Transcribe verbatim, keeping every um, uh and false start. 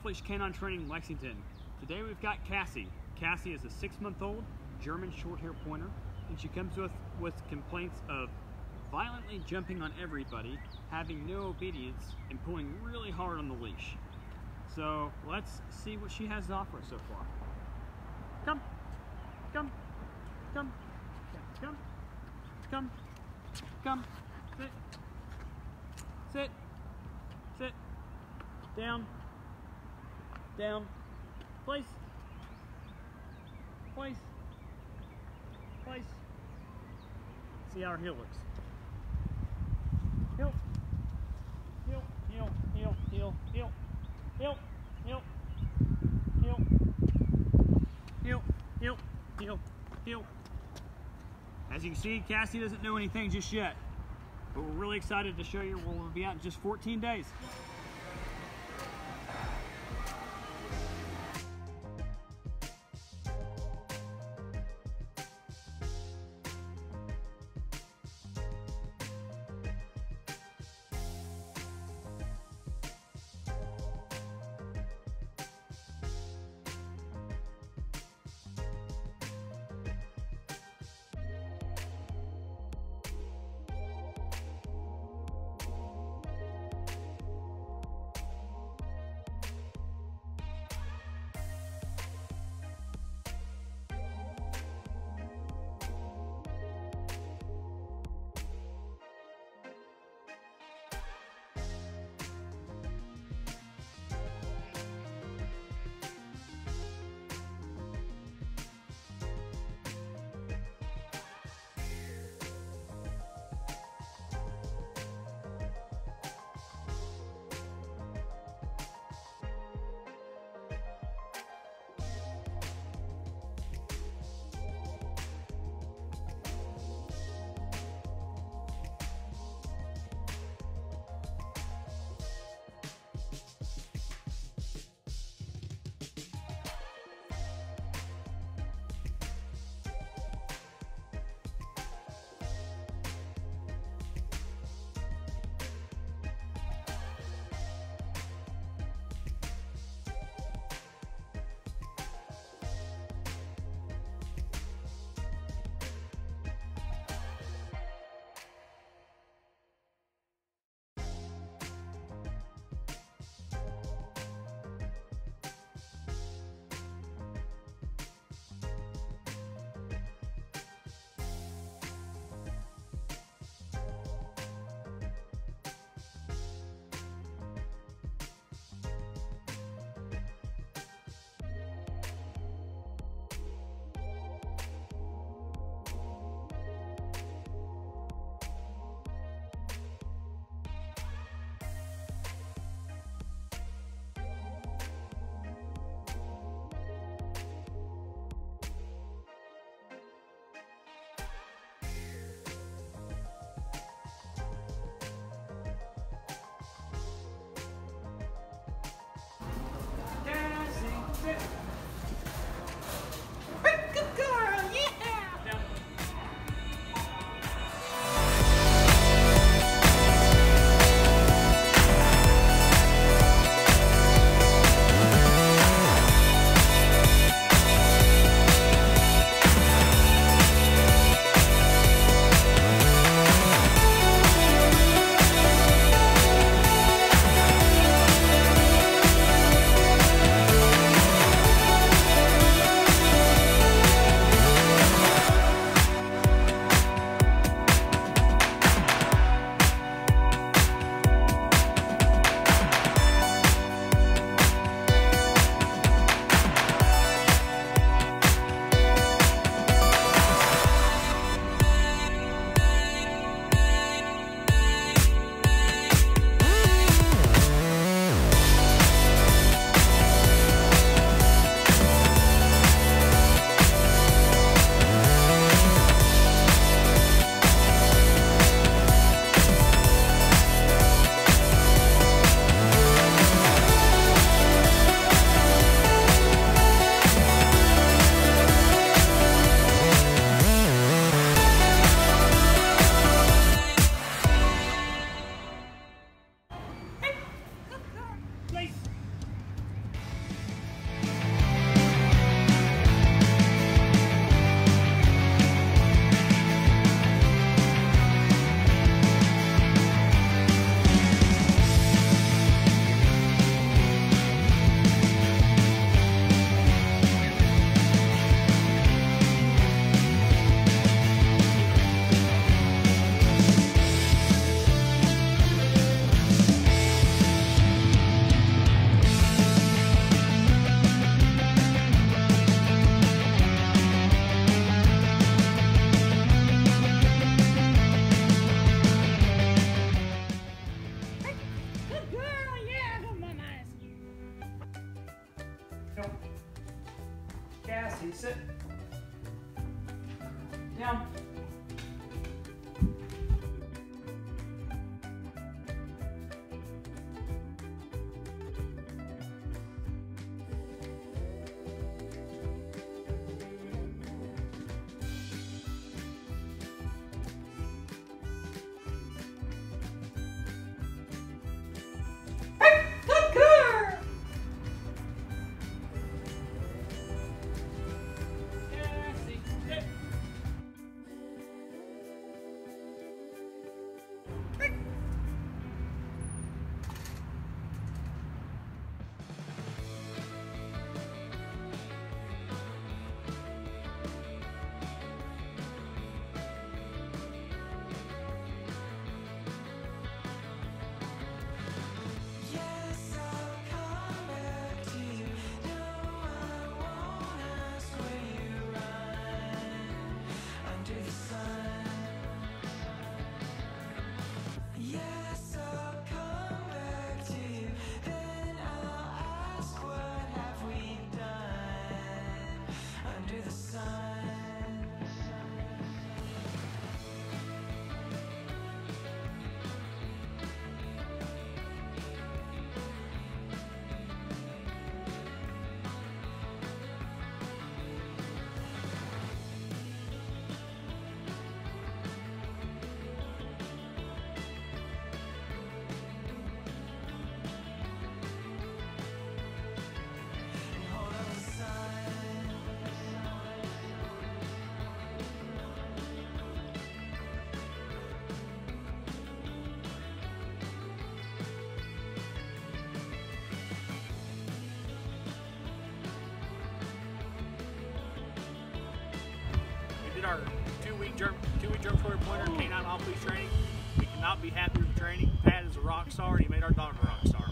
Off-Leash Canine Training Lexington. Today we've got Cassie. Cassie is a six-month-old German short-hair pointer, and she comes to us with complaints of violently jumping on everybody, having no obedience, and pulling really hard on the leash. So let's see what she has to offer us so far. Come, come, come, come, come, come, sit, sit, sit, down, down, place, place, place. See how her heel looks. Heel, heel, heel, heel, heel, heel, heel, heel, heel, heel, heel, heel, heel. As you can see, Cassie doesn't know anything just yet, but we're really excited to show you where we'll be out in just fourteen days. Down. Did our two-week German, two-week German Short Hair Pointer canine off-leash training. We cannot be happy with the training. Pat is a rock star, and he made our dog a rock star.